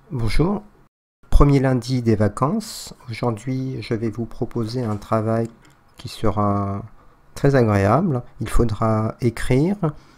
Bonjour, premier lundi des vacances. Aujourd'hui, je vais vous proposer un travail qui sera très agréable. Il faudra écrire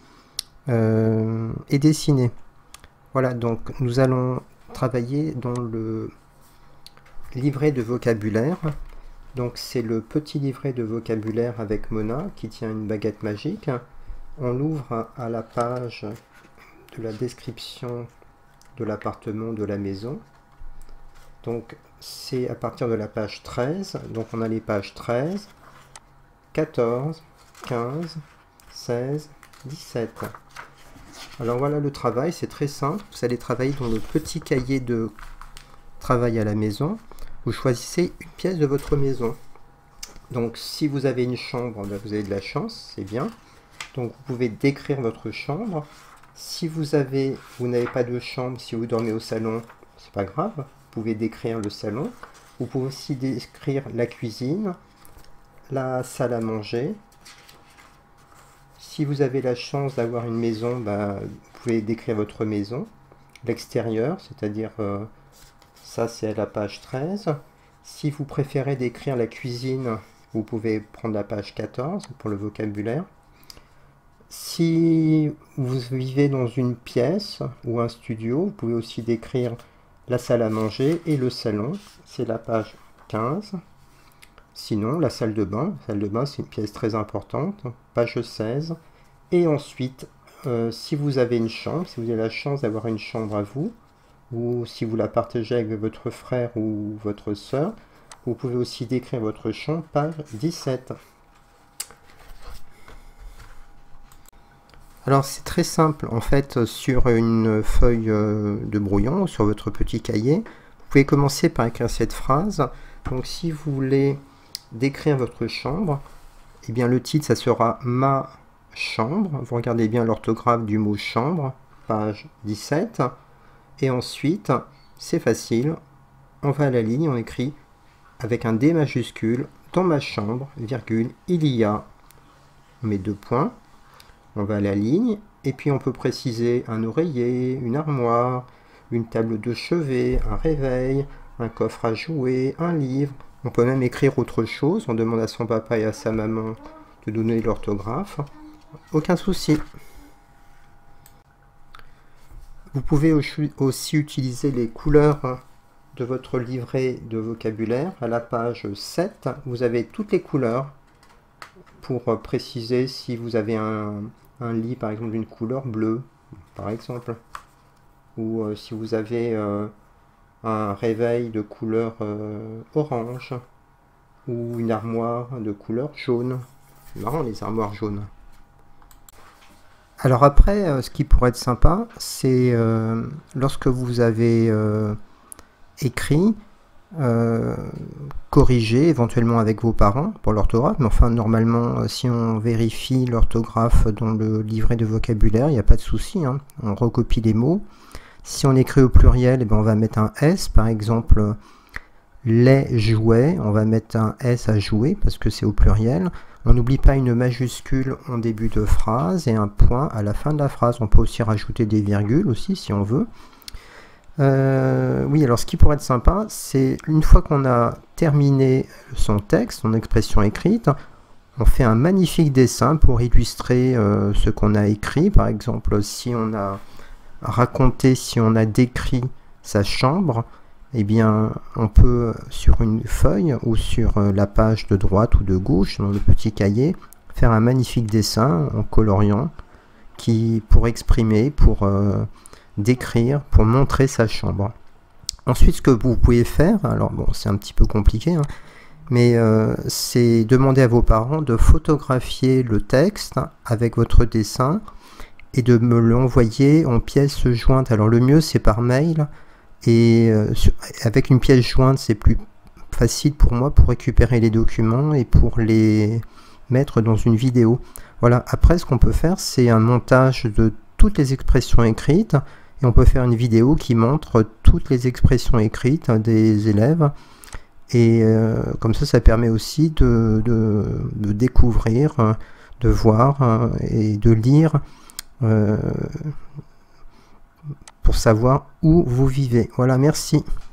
et dessiner. Voilà, donc nous allons travailler dans le livret de vocabulaire. Donc c'est le petit livret de vocabulaire avec Mona qui tient une baguette magique. On l'ouvre à la page de la description de l'appartement, de la maison. Donc c'est à partir de la page 13, donc on a les pages 13, 14, 15, 16, 17. Alors voilà le travail, c'est très simple. Vous allez travailler dans le petit cahier de travail à la maison. Vous choisissez une pièce de votre maison. Donc si vous avez une chambre, vous avez de la chance, c'est bien. Donc vous pouvez décrire votre chambre. Si vous n'avez pas de chambre, si vous dormez au salon, c'est pas grave. Vous pouvez décrire le salon. Vous pouvez aussi décrire la cuisine, la salle à manger. Si vous avez la chance d'avoir une maison, vous pouvez décrire votre maison. L'extérieur, c'est-à-dire ça c'est à la page 13. Si vous préférez décrire la cuisine, vous pouvez prendre la page 14 pour le vocabulaire. Si vous vivez dans une pièce ou un studio, vous pouvez aussi décrire la salle à manger et le salon, c'est la page 15. Sinon, la salle de bain c'est une pièce très importante, page 16. Et ensuite, si vous avez une chambre, si vous avez la chance d'avoir une chambre à vous, ou si vous la partagez avec votre frère ou votre soeur, vous pouvez aussi décrire votre chambre, page 17. Alors c'est très simple, en fait, sur une feuille de brouillon, sur votre petit cahier, vous pouvez commencer par écrire cette phrase. Donc si vous voulez décrire votre chambre, eh bien le titre ça sera « Ma chambre ». Vous regardez bien l'orthographe du mot « chambre », page 17. Et ensuite, c'est facile, on va à la ligne, on écrit avec un D majuscule « Dans ma chambre, virgule, il y a », on met 2 points. On va à la ligne, et puis on peut préciser un oreiller, une armoire, une table de chevet, un réveil, un coffre à jouets, un livre. On peut même écrire autre chose, on demande à son papa et à sa maman de donner l'orthographe. Aucun souci. Vous pouvez aussi utiliser les couleurs de votre livret de vocabulaire. À la page 7, vous avez toutes les couleurs pour préciser si vous avez un lit par exemple d'une couleur bleue par exemple, ou si vous avez un réveil de couleur orange, ou une armoire de couleur jaune. C'est marrant les armoires jaunes. Alors après, ce qui pourrait être sympa, c'est lorsque vous avez écrit, corriger éventuellement avec vos parents pour l'orthographe, mais enfin normalement si on vérifie l'orthographe dans le livret de vocabulaire, il n'y a pas de souci, hein. On recopie les mots. Si on écrit au pluriel, on va mettre un S, par exemple les jouets, on va mettre un S à jouer parce que c'est au pluriel. On n'oublie pas une majuscule en début de phrase et un point à la fin de la phrase. On peut aussi rajouter des virgules aussi si on veut. Oui, alors ce qui pourrait être sympa, c'est une fois qu'on a terminé son texte, son expression écrite, on fait un magnifique dessin pour illustrer ce qu'on a écrit. Par exemple, si on a raconté, si on a décrit sa chambre, eh bien, on peut sur une feuille ou sur la page de droite ou de gauche, dans le petit cahier, faire un magnifique dessin en coloriant pour exprimer, pour décrire, pour montrer sa chambre. Ensuite, ce que vous pouvez faire, alors bon, c'est un petit peu compliqué, hein, mais c'est demander à vos parents de photographier le texte avec votre dessin et de me l'envoyer en pièces jointes. Alors le mieux, c'est par mail, et avec une pièce jointe, c'est plus facile pour moi pour récupérer les documents et pour les mettre dans une vidéo. Voilà, après, ce qu'on peut faire, c'est un montage de toutes les expressions écrites, et on peut faire une vidéo qui montre toutes les expressions écrites des élèves. Et comme ça permet aussi de découvrir, de voir et de lire pour savoir où vous vivez. Voilà, merci.